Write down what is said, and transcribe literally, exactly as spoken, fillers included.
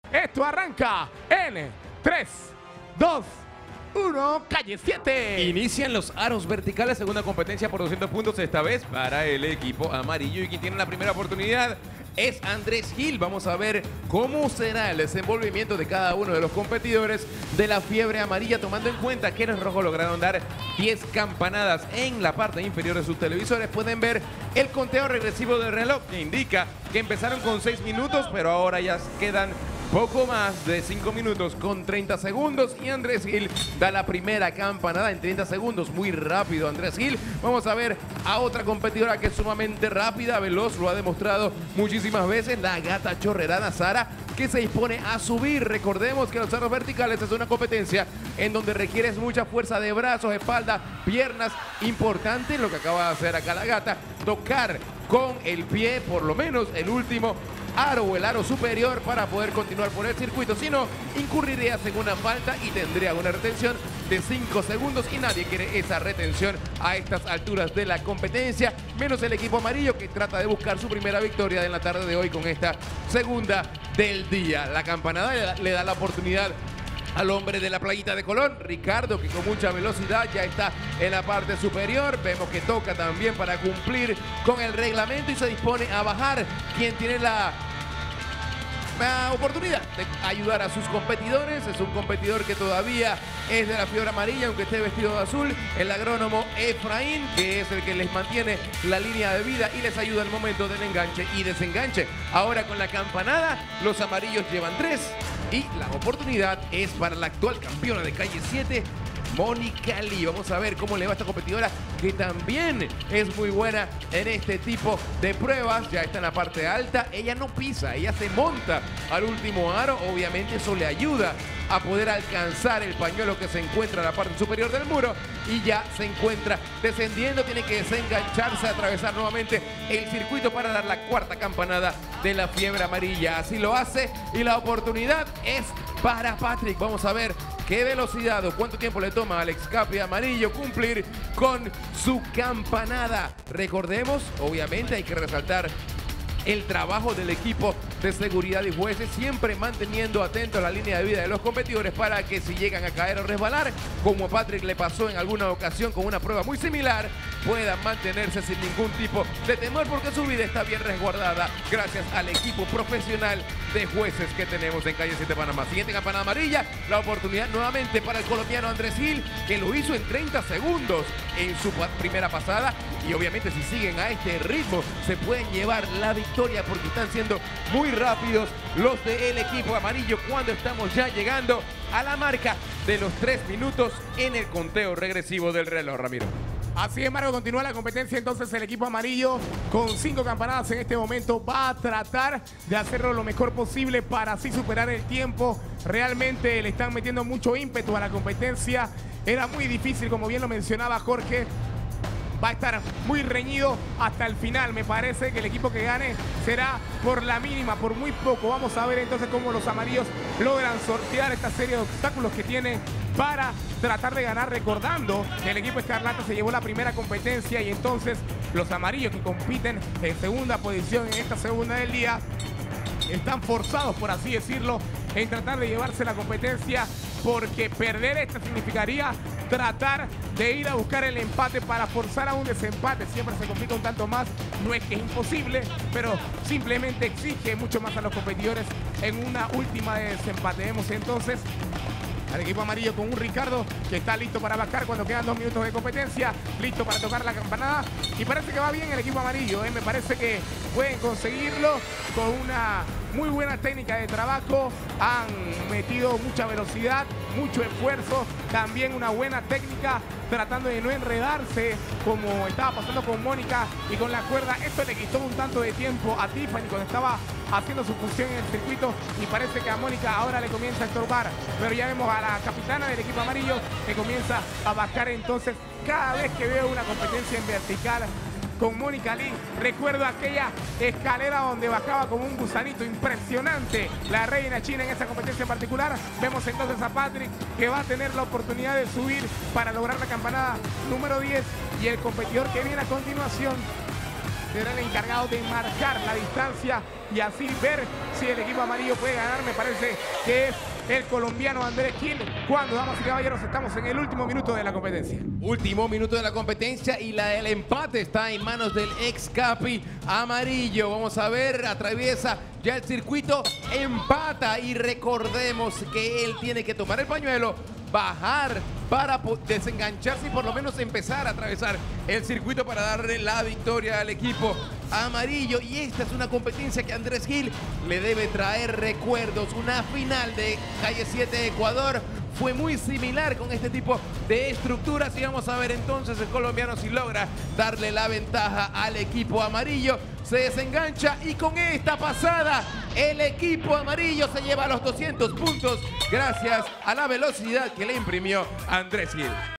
Esto arranca en tres, dos, uno, calle siete. Inician los aros verticales, segunda competencia por doscientos puntos, esta vez para el equipo amarillo. Y quien tiene la primera oportunidad es Andrés Gil. Vamos a ver cómo será el desenvolvimiento de cada uno de los competidores de la fiebre amarilla, tomando en cuenta que los rojos lograron dar diez campanadas. En la parte inferior de sus televisores pueden ver el conteo regresivo del reloj, que indica que empezaron con seis minutos, pero ahora ya quedan poco más de cinco minutos con treinta segundos y Andrés Gil da la primera campanada en treinta segundos. Muy rápido Andrés Gil. Vamos a ver a otra competidora que es sumamente rápida, veloz, lo ha demostrado muchísimas veces, la gata chorrerana Sara, que se dispone a subir. Recordemos que los aros verticales es una competencia en donde requieres mucha fuerza de brazos, espalda, piernas. Importante lo que acaba de hacer acá la gata, tocar con el pie por lo menos el último aro o el aro superior para poder continuar por el circuito, si no incurrirías en una falta y tendría una retención de cinco segundos y nadie quiere esa retención a estas alturas de la competencia, menos el equipo amarillo, que trata de buscar su primera victoria en la tarde de hoy con esta segunda del día. La campanada le da la oportunidad al hombre de la playita de Colón, Ricardo, que con mucha velocidad ya está en la parte superior. Vemos que toca también para cumplir con el reglamento y se dispone a bajar. Quien tiene la, la oportunidad de ayudar a sus competidores es un competidor que todavía es de la fiebre amarilla, aunque esté vestido de azul, el agrónomo Efraín, que es el que les mantiene la línea de vida y les ayuda al momento del enganche y desenganche. Ahora con la campanada, los amarillos llevan tres. Y la oportunidad es para la actual campeona de calle siete, Mónica Lee. Vamos a ver cómo le va a esta competidora, que también es muy buena en este tipo de pruebas. Ya está en la parte alta, ella no pisa, ella se monta al último aro. Obviamente eso le ayuda a poder alcanzar el pañuelo que se encuentra en la parte superior del muro y ya se encuentra descendiendo. Tiene que desengancharse, atravesar nuevamente el circuito para dar la cuarta campanada de la fiebre amarilla. Así lo hace y la oportunidad es para Patrick. Vamos a ver qué velocidad o cuánto tiempo le toma al escape amarillo cumplir con su campanada. Recordemos, obviamente hay que resaltar el trabajo del equipo de seguridad y jueces, siempre manteniendo atento a la línea de vida de los competidores para que si llegan a caer o resbalar, como a Patrick le pasó en alguna ocasión con una prueba muy similar, puedan mantenerse sin ningún tipo de temor, porque su vida está bien resguardada gracias al equipo profesional de jueces que tenemos en calle siete Panamá. Siguiente campanada amarilla, la oportunidad nuevamente para el colombiano Andrés Gil, que lo hizo en treinta segundos en su primera pasada, y obviamente si siguen a este ritmo se pueden llevar la victoria, porque están siendo muy rápidos los del equipo amarillo cuando estamos ya llegando a la marca de los tres minutos en el conteo regresivo del reloj, Ramiro. Así es, Mario, continúa la competencia. Entonces el equipo amarillo con cinco campanadas en este momento va a tratar de hacerlo lo mejor posible para así superar el tiempo. Realmente le están metiendo mucho ímpetu a la competencia. Era muy difícil, como bien lo mencionaba Jorge. Va a estar muy reñido hasta el final. Me parece que el equipo que gane será por la mínima, por muy poco. Vamos a ver entonces cómo los amarillos logran sortear esta serie de obstáculos que tienen para tratar de ganar, recordando que el equipo escarlata se llevó la primera competencia y entonces los amarillos, que compiten en segunda posición en esta segunda del día, están forzados, por así decirlo, en tratar de llevarse la competencia, porque perder esta significaría tratar de ir a buscar el empate para forzar a un desempate. Siempre se complica un tanto más, no es que es imposible, pero simplemente exige mucho más a los competidores en una última de desempate. Vemos entonces al equipo amarillo con un Ricardo que está listo para bajar cuando quedan dos minutos de competencia, listo para tocar la campanada, y parece que va bien el equipo amarillo, ¿eh? Me parece que pueden conseguirlo con una muy buena técnica de trabajo, han metido mucha velocidad, mucho esfuerzo, también una buena técnica, tratando de no enredarse como estaba pasando con Mónica y con la cuerda. Esto le quitó un tanto de tiempo a Tiffany cuando estaba haciendo su función en el circuito, y parece que a Mónica ahora le comienza a estorbar, pero ya vemos a la capitana del equipo amarillo que comienza a bajar. Entonces cada vez que veo una competencia en vertical con Mónica Lee, recuerdo aquella escalera donde bajaba como un gusanito, impresionante la reina china en esa competencia en particular. Vemos entonces a Patrick, que va a tener la oportunidad de subir para lograr la campanada número diez, y el competidor que viene a continuación será el encargado de marcar la distancia y así ver si el equipo amarillo puede ganar. Me parece que es el colombiano Andrés Gil, cuando, damas y caballeros, estamos en el último minuto de la competencia. Último minuto de la competencia y la del empate está en manos del ex capi amarillo. Vamos a ver, atraviesa ya el circuito, empata y recordemos que él tiene que tomar el pañuelo, bajar para desengancharse y por lo menos empezar a atravesar el circuito para darle la victoria al equipo amarillo. Y esta es una competencia que Andrés Gil le debe traer recuerdos. Una final de Calle siete Ecuador fue muy similar con este tipo de estructuras y vamos a ver entonces el colombiano si logra darle la ventaja al equipo amarillo. Se desengancha y con esta pasada el equipo amarillo se lleva los doscientos puntos gracias a la velocidad que le imprimió Andrés Gil.